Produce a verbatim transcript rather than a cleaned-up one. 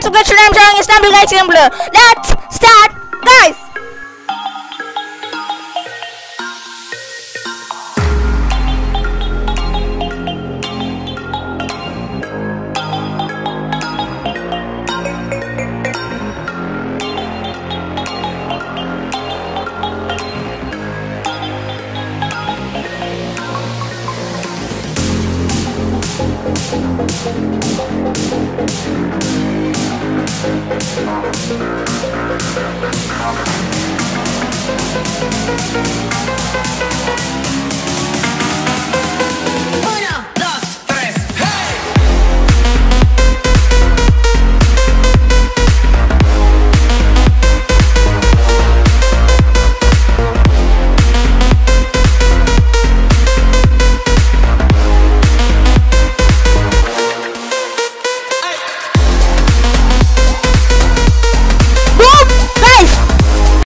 what's up guys, today I'm drawing a stumbleguys gameplay. Let's start guys.